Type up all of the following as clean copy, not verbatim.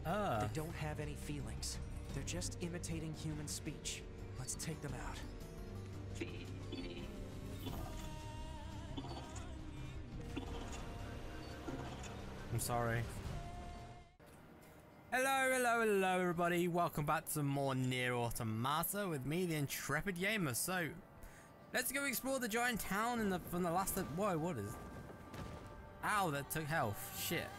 They don't have any feelings. They're just imitating human speech. Let's take them out. Feed me love. I'm sorry. Hello everybody. Welcome back to some more NieR Automata with me, the Intrepid Gamer. So, let's go explore the giant town from the last... Whoa, what is... Ow, that took health. Shit.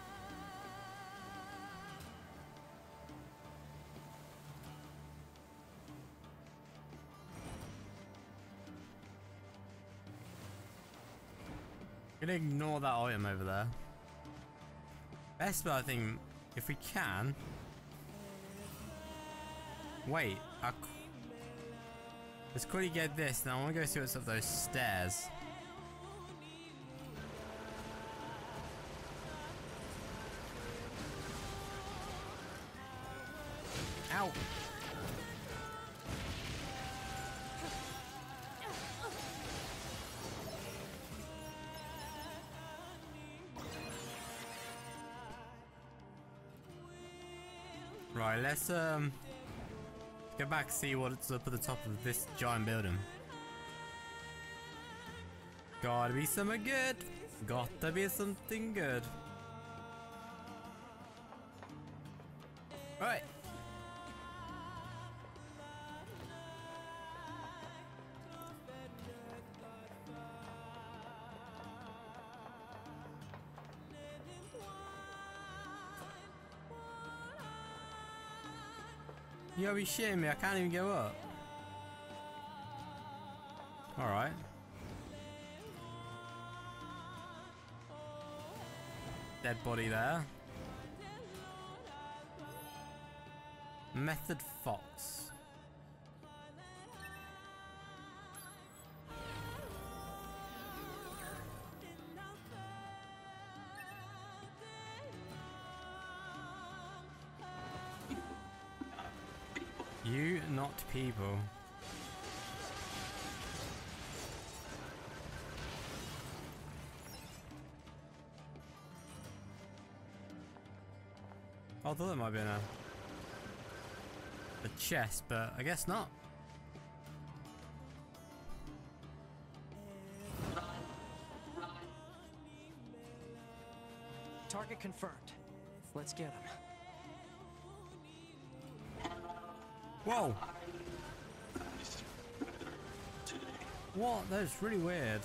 Gonna ignore that item over there. Best bet, I think, if we can... Wait, let's quickly get this, now I want to go see what's up those stairs. Ow! Right, let's go back and see what's up at the top of this giant building. Gotta be something good. Gotta be something good. Right. You gotta be shitting me, I can't even go up. Alright. Dead body there. Method Fox. You, not people. I thought there might be a chest, but I guess not. Target confirmed. Let's get him. Whoa! What? That's really weird.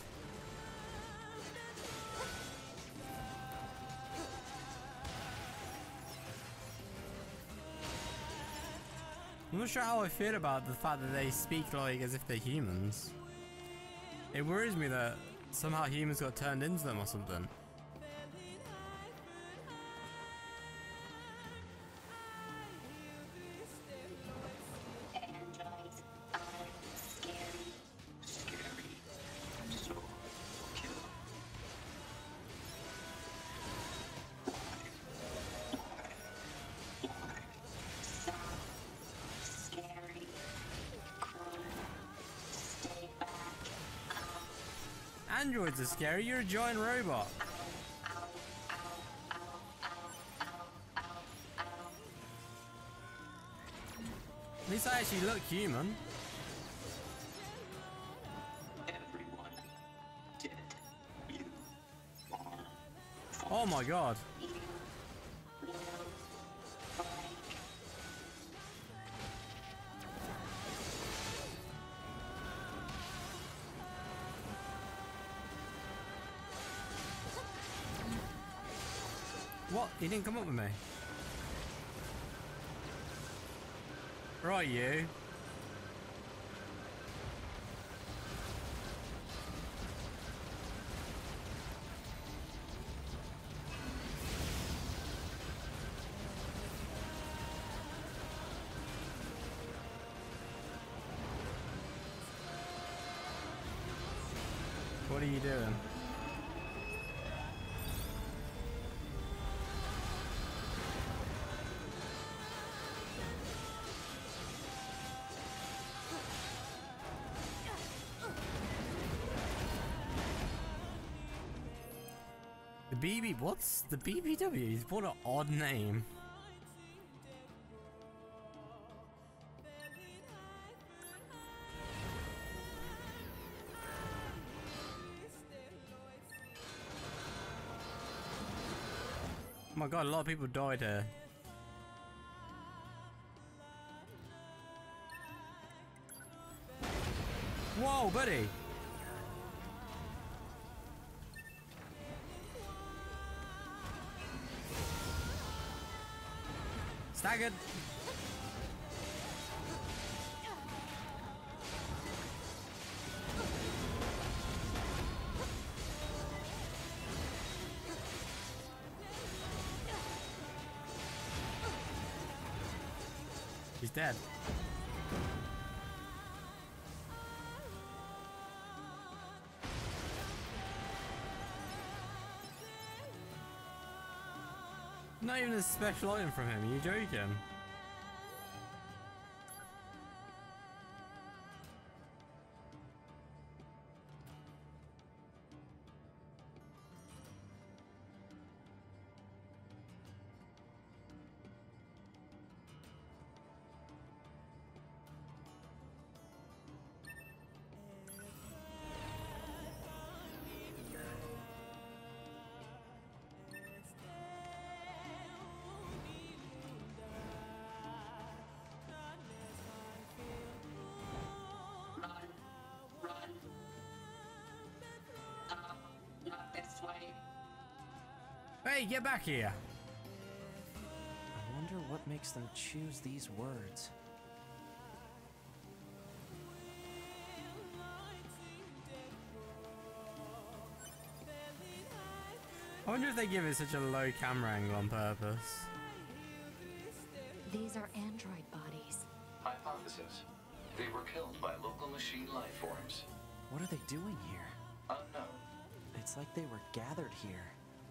I'm not sure how I feel about the fact that they speak like as if they're humans. It worries me that somehow humans got turned into them or something. Androids are scary, you're a giant robot. At least I actually look human. Everyone dead. You are. Oh my god. What? He didn't come up with me. Right, you. What are you doing? The BB, what's the BBW? What an odd name. my god, a lot of people died here. Whoa, buddy! Staggered! He's dead. Not even a special item from him, are you joking? Hey, get back here! I wonder what makes them choose these words. I wonder if they give it such a low camera angle on purpose. These are android bodies. Hypothesis. They were killed by local machine life forms. What are they doing here? Unknown. It's like they were gathered here.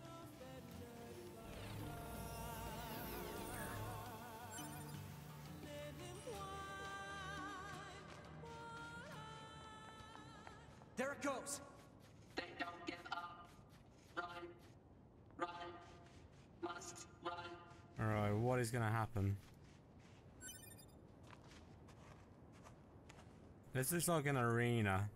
There it goes! They don't give up. Run. Run. Must run. Alright, what is gonna happen? This looks like an arena.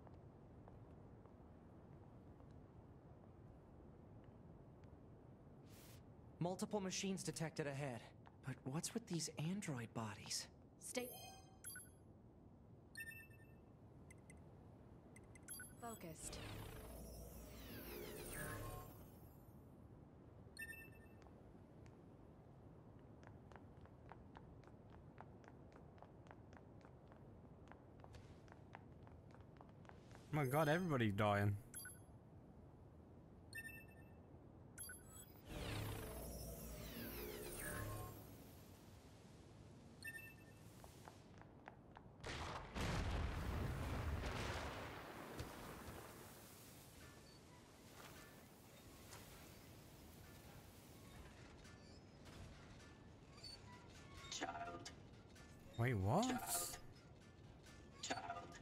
Multiple machines detected ahead. But what's with these android bodies? Stay focused. Oh my god, everybody's dying. Child. Wait, what? Child. Child.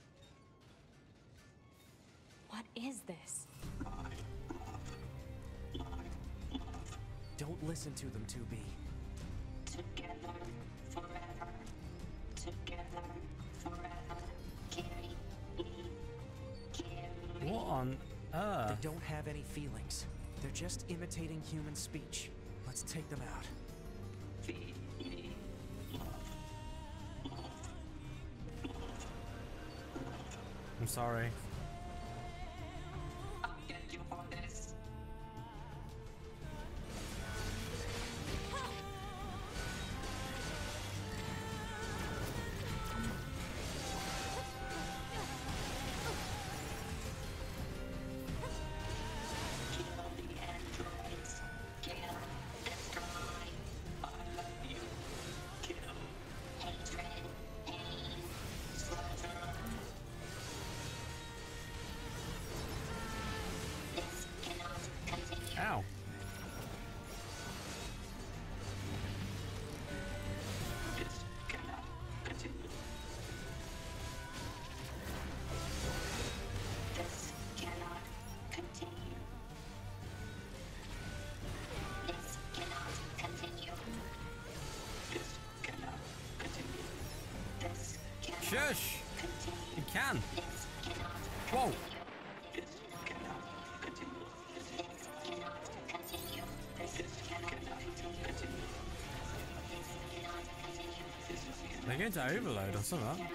What is this? My love. My love. Don't listen to them, 2B. Together forever. Together forever. Carry me. Carry me. What on earth? They don't have any feelings. They're just imitating human speech. Let's take them out. Feed me. Love. Love. I'm sorry. I'll get you for this. Kill the androids. Kill. Destroy. I love you. Kill. Hatred. Pain. Slaughter. This cannot continue. Ow. This cannot continue. This cannot continue. This cannot continue. This cannot continue. This cannot Shush! continue. You can! This cannot Whoa! This cannot continue. This cannot continue. This cannot They're going to overload or something.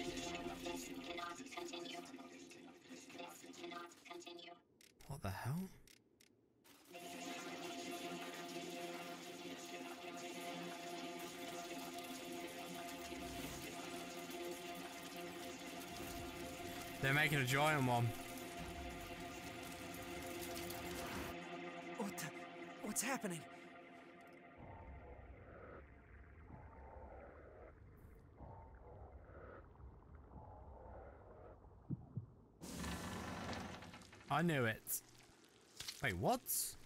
What the hell? They're making a giant one. What's happening? I knew it. Wait, what?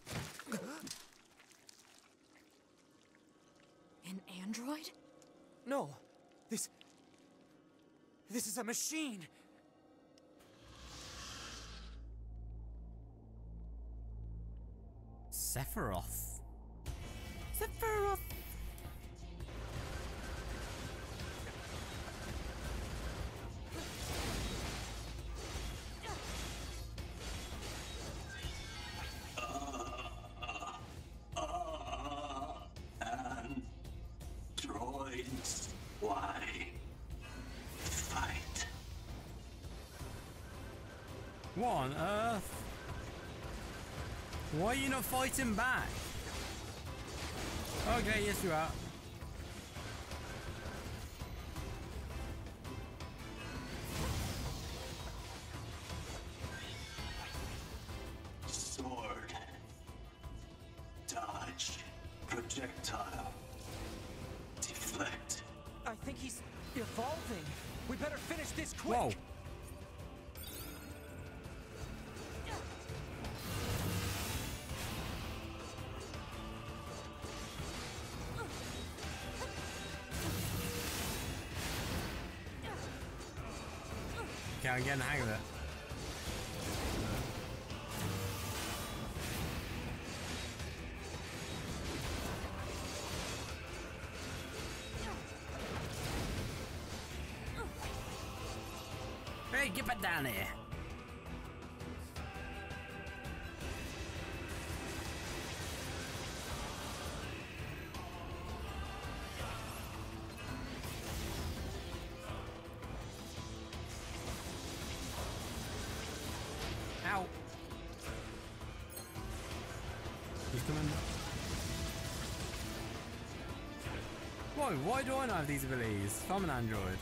An android? No. This is a machine. Sephiroth. Sephiroth. Androids, why fight? What on earth? Why are you not fighting back? Okay, yes you are. Sword. Dodge. Projectile. Deflect. I think he's evolving. We better finish this quick. Whoa. Okay, I'm getting the hang of it. Hey, get back down here. Ow. He's coming. Whoa, why do I not have these abilities? I'm an android.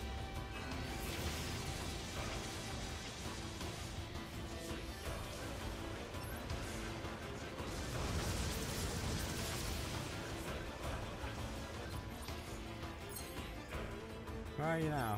Where are you now?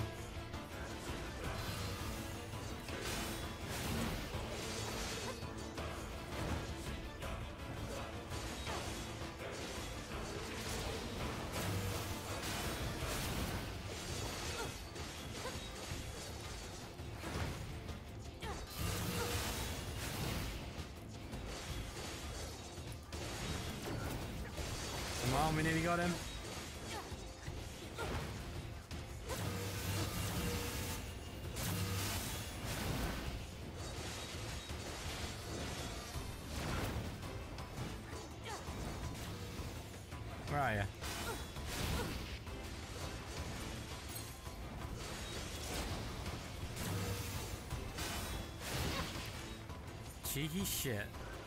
Come on, we nearly got him. Where are you? Cheeky shit.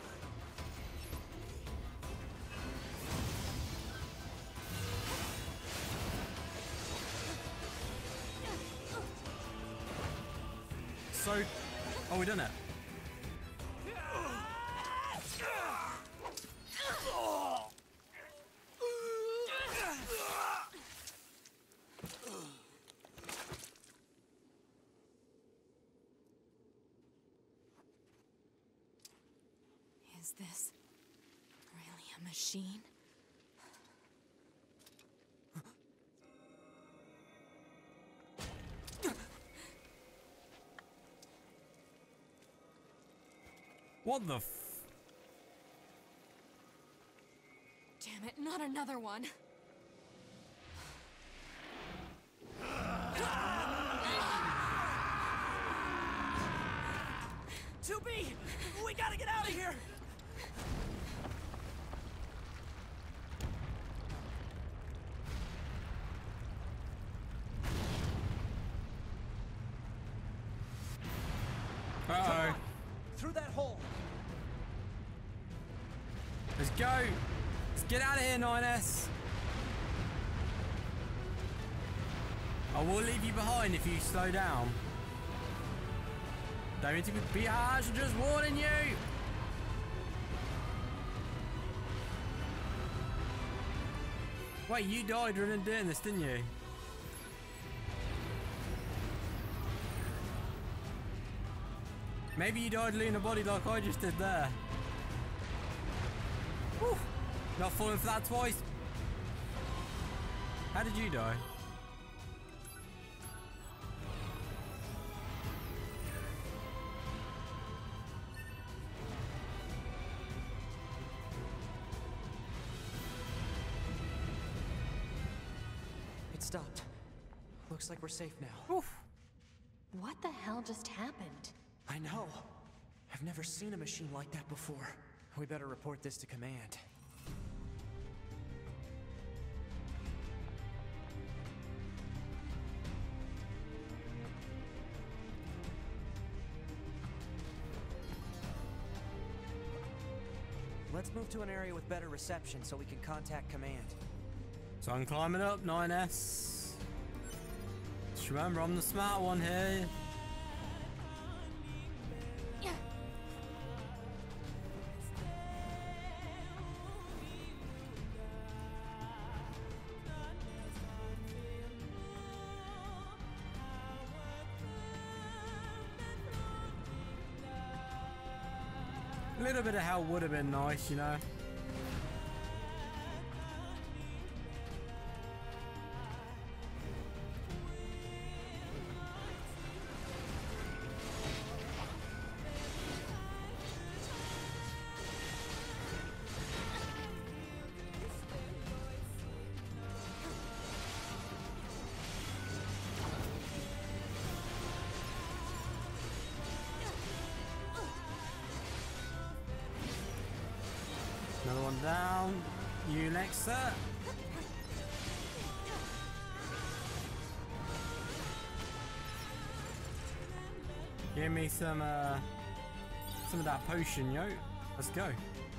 So, oh, we done it. Is this really a machine? What the f? Damn it, not another one. 2B, we gotta get out of here. Uh-oh. Through that hole. Let's go. Let's get out of here, 9S. I will leave you behind if you slow down. Don't mean to be harsh, I'm just warning you. Wait, you died running doing this, didn't you? Maybe you died leaning a body like I just did there. Whew. Not falling for that twice. How did you die? It stopped. Looks like we're safe now. Oof. What the hell just happened? I know. I've never seen a machine like that before. We better report this to command. Let's move to an area with better reception so we can contact command. So I'm climbing up, 9S. Just remember, I'm the smart one here. A little bit of hell would have been nice, you know. Another one down. You next, sir. Give me some of that potion, yo. Let's go.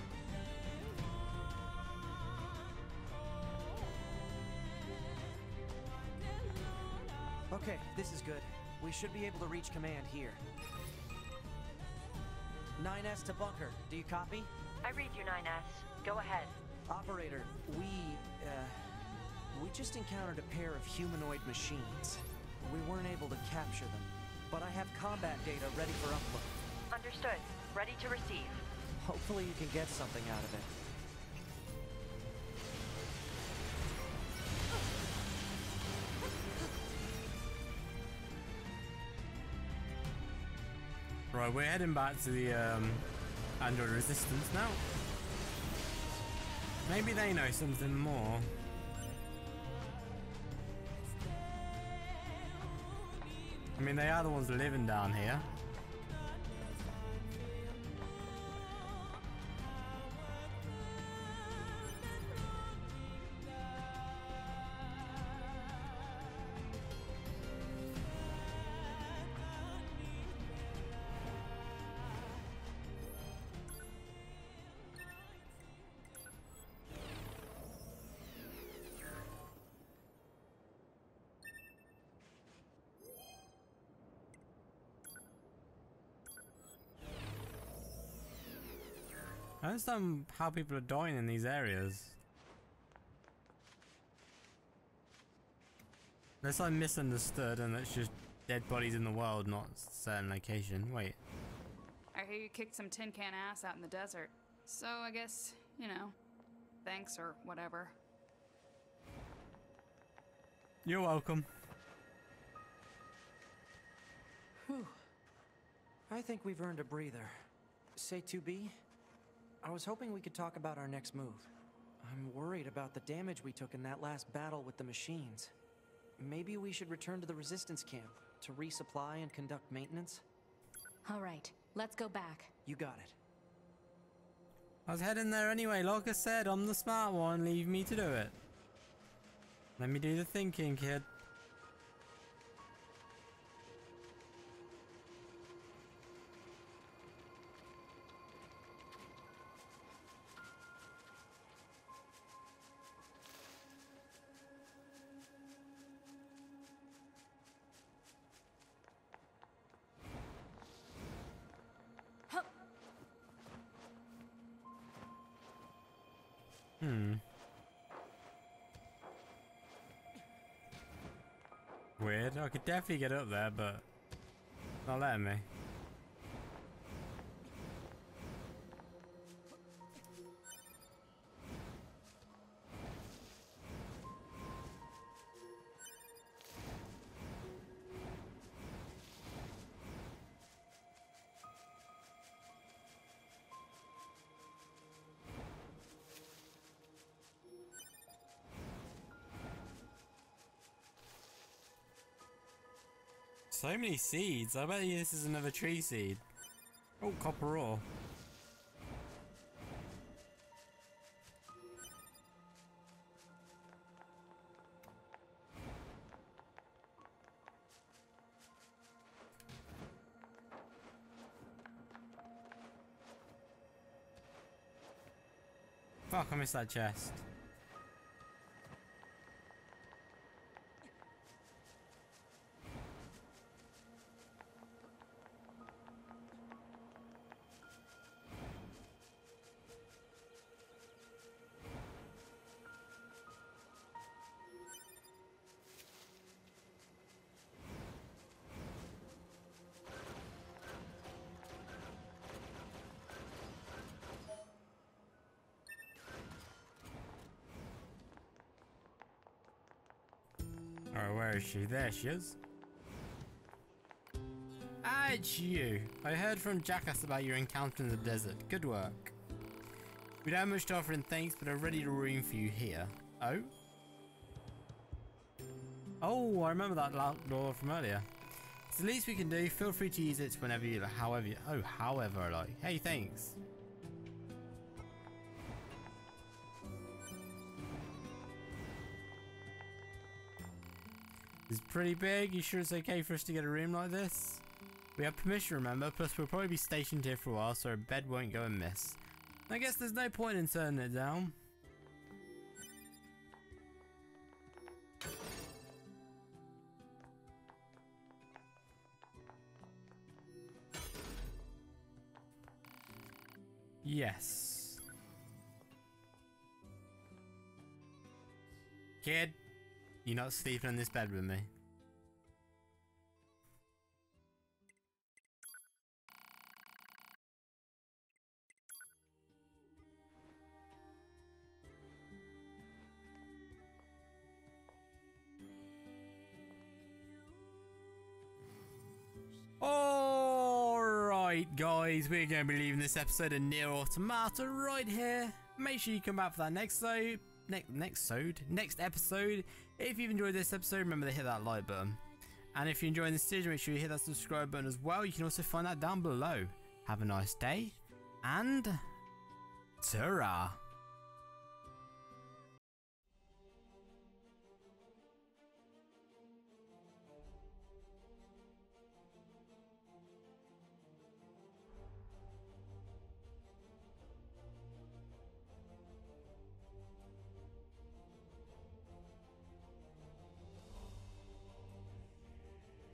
Okay, this is good. We should be able to reach command here. 9S to bunker. Do you copy? I read you, 9S. Go ahead. Operator, we just encountered a pair of humanoid machines. We weren't able to capture them, but I have combat data ready for upload. Understood. Ready to receive. Hopefully you can get something out of it. Right, we're heading back to the Android Resistance now. Maybe they know something more. I mean, they are the ones living down here. I don't understand how people are dying in these areas. Unless I misunderstood and it's just dead bodies in the world, not a certain location. Wait. I hear you kicked some tin can ass out in the desert. So I guess, you know, thanks or whatever. You're welcome. Whew. I think we've earned a breather. Say 2B? I was hoping we could talk about our next move. I'm worried about the damage we took in that last battle with the machines. Maybe we should return to the resistance camp to resupply and conduct maintenance? All right, let's go back. You got it. I was heading there anyway. Like I said, I'm the smart one. Leave me to do it. Let me do the thinking, kid. Weird. I could definitely get up there, but not letting me. So many seeds. I bet you this is another tree seed. Oh, copper ore. Fuck, I missed that chest. Alright, where is she? There she is. Ah, it's you. I heard from Jackass about your encounter in the desert. Good work. We don't have much to offer in thanks, but I've ready to room for you here. Oh? Oh, I remember that law from earlier. It's the least we can do. Feel free to use it whenever you like. However I like. Hey, thanks. It's pretty big. You sure it's okay for us to get a room like this? We have permission, remember, plus we'll probably be stationed here for a while, so our bed won't go amiss. I guess there's no point in turning it down. Yes. Kid, you're not sleeping in this bed with me. Alright guys, we're going to be leaving this episode of NieR Automata right here. Make sure you come back for that next episode. If you've enjoyed this episode, remember to hit that like button. And if you're enjoying this series, make sure you hit that subscribe button as well. You can also find that down below. Have a nice day, and ta-ra!